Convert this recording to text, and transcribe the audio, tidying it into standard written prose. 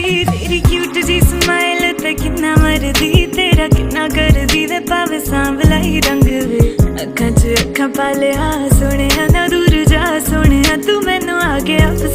तेरी क्यूट जी स्माइल ते किन्ना मरदी तेरा किन्ना करदी वे पावे सांवला ही रंग वे अखां च अखां पा लिया सोहणिया ना दूर जा सोहणिया तू मैनू आ गया